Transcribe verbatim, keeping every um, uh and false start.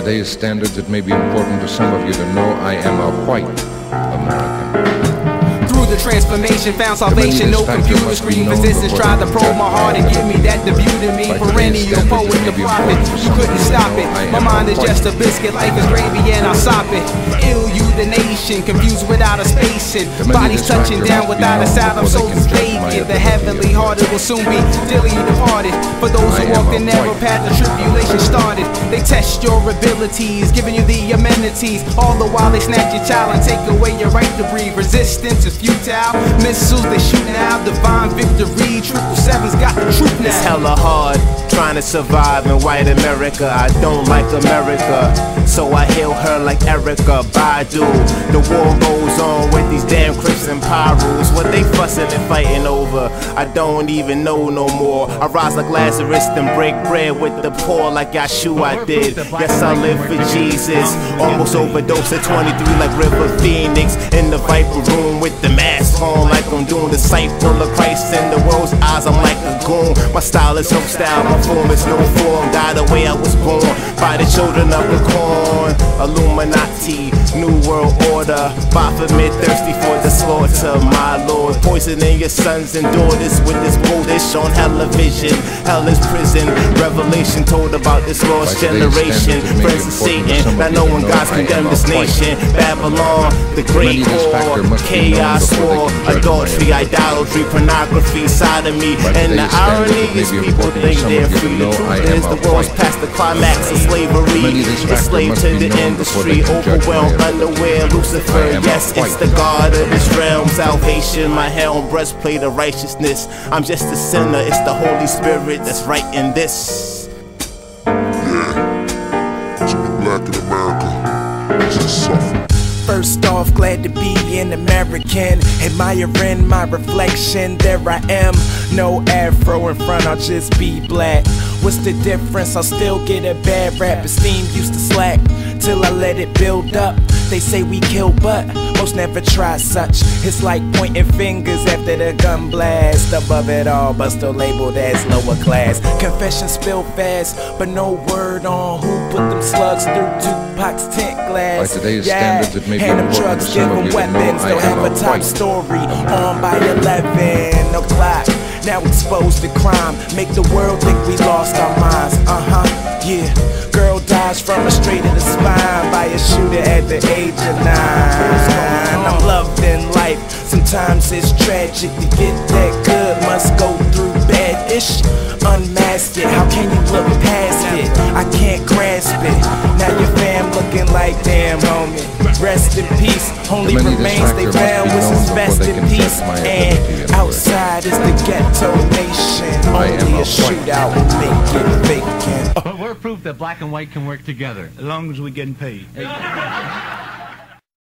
today's standards, it may be important to some of you to know I am a white American. Through the transformation, found salvation, no computer screen. Resistance tried to probe my heart and give me that debut to me. Perennial poet, the prophet, you couldn't stop it. My mind is just a biscuit, life is gravy and I sop it. Ill you the nation, confused without a spacing. Bodies touching down without a sound, I'm so vacant. The heavenly hearted will soon be dearly departed. For those who walk the narrow path, the tribulation started. They test your abilities, giving you the amenities. All the while they snatch your child and take away your right to breathe. Resistance is futile, missiles they shoot now. Divine victory, triple sevens got the truth now. It's hella hard trying to survive in white America. I don't like America, so I hail her like Erykah Badu. The war goes on with these damn Crips and Pyrus. What they fussing and fighting over, I don't even know no more. I rise like Lazarus and break bread with the poor like Yeshua did. Yes, I live for Jesus. Almost overdosed at twenty-three like River Phoenix. In the Viper room with the mask on like I'm doing the disciple of Christ. In the world's eyes, I'm like a goon. My style is no style, my form is no form. Die the way I was born by the children of the corn. Illuminati, New World Order. Baphomet thirsty for the slaughter, my lord. Poisoning your sons and daughters with this bullish on television. Hell is prison. Revelation told about this lost generation. Friends of Satan, not knowing God's condemned this nation. Babylon, the great whore, chaos war, adultery, idolatry, pornography, sodomy. And the irony is people think they're free. The truth is the world's past the climax of slavery. Enslaved to the industry, overwhelmed, unaware. Lucifer, yes, it's the God of this realm. Salvation, my helm, breastplate of righteousness. I'm just a sinner, it's the Holy Spirit that's writing this. Yeah, to be black in America, it's to suffer. First off, glad to be an American. Admiring my reflection, there I am. No afro in front, I'll just be black. What's the difference? I'll still get a bad rap. Esteem used to slack till I let it build up. They say we kill, but most never try such. It's like pointing fingers after the gun blast. Above it all, but still labeled as lower class. Confessions spill fast, but no word on who put them slugs through Tupac's tent glass. By today's yeah, standards, it may be hand them important drugs, to give some of them you to know weapons. I They'll am have a a top white story on by eleven o'clock. Now exposed to crime, make the world think we lost our minds. Uh-huh, yeah. Girl dies from a straight in the spine by a shooter at the age of nine. I'm loved in life, sometimes it's tragic. To get that good must go through bad-ish. Unmask it, how can you look past it? I can't grasp it. Now your fam looking like damn homie. Rest in peace, only remains they found was his best in peace. And outside is the ghetto nation. Only a shootout will make it vacant. But we're proof that black and white can work together, as long as we're getting paid.